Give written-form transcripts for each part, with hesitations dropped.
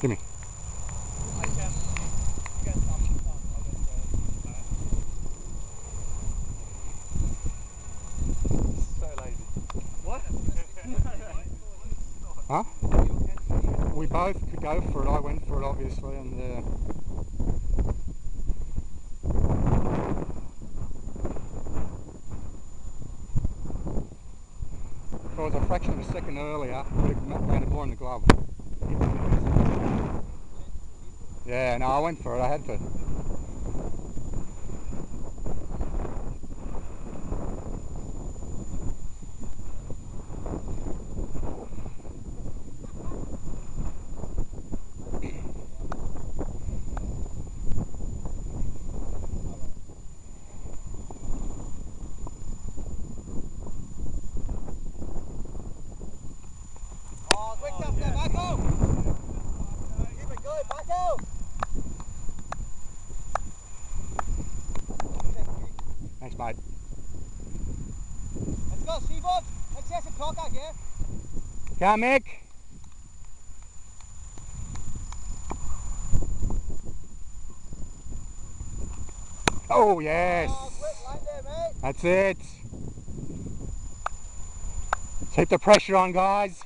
Give me. So lazy. What? Huh? We both could go for it. I went for it, obviously, and if I was a fraction of a second earlier, I would have landed more in the glove. Yeah, no, I went for it. I had to. Thanks, mate. Let's go, CBOBs. Let's have some contact here. Come, Mick. Oh, yes. Oh, quick line there, mate. That's it. Keep the pressure on, guys.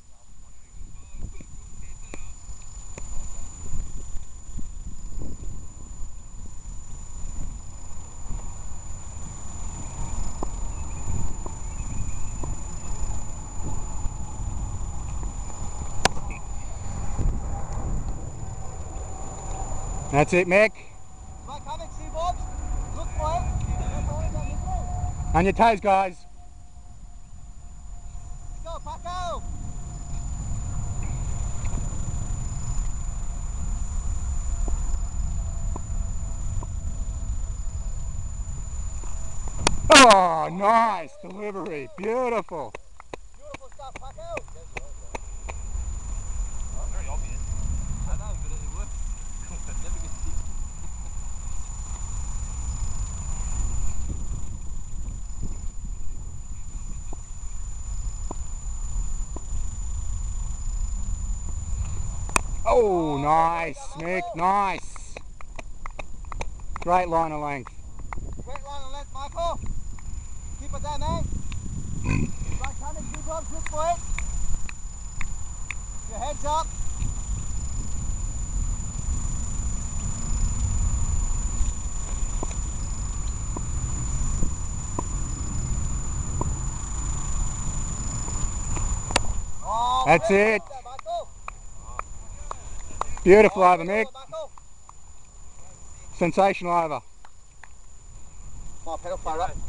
That's it, Mick. Right, come in, CBOBs. Look for it. On your toes, guys. Let's go, Paco. Oh, nice delivery. Beautiful. Beautiful stuff, Paco. Very obvious. I know, but it works. Never gets hit. Oh, nice, Mick. Nice. Great line of length. Great line of length, Michael. Keep it there, mate. Right, come in, CBOBs. Look for it. Your head's up. Oh, That's great it. stuff there, Michael. Beautiful Oh, over, Mick. Michael. Sensational over. Come on, pedal fire up.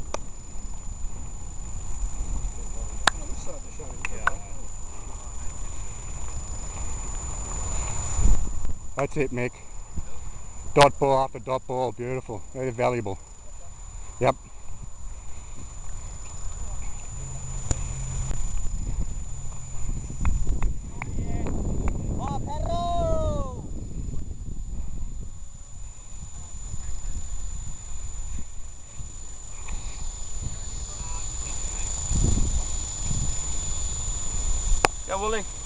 That's it, Mick. Dot ball after dot ball. Beautiful. Very valuable. Yep. Oh, perro! Go, Wooly.